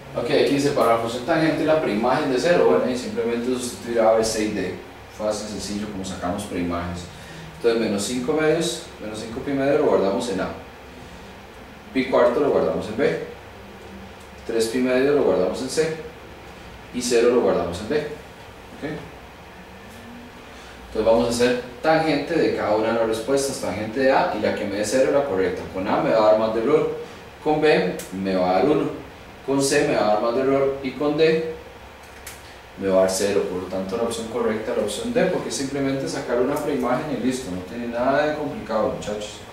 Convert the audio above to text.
Ok, aquí dice para la función tangente la preimagen de 0, bueno, y simplemente sustituir A, B, C y D. Fácil, sencillo, como sacamos preimagens. Entonces menos 5 medios, menos 5 pi medio lo guardamos en A. Pi cuarto lo guardamos en B. 3 pi medio lo guardamos en C. Y 0 lo guardamos en B. ¿Okay? Entonces vamos a hacer tangente de cada una de las respuestas, tangente de A y la que me dé 0 es la correcta. Con A me va a dar más de error, con B me va a dar 1, con C me va a dar más de error y con D me va a dar 0. Por lo tanto la opción correcta es la opción D, porque simplemente sacar una preimagen y listo, no tiene nada de complicado, muchachos.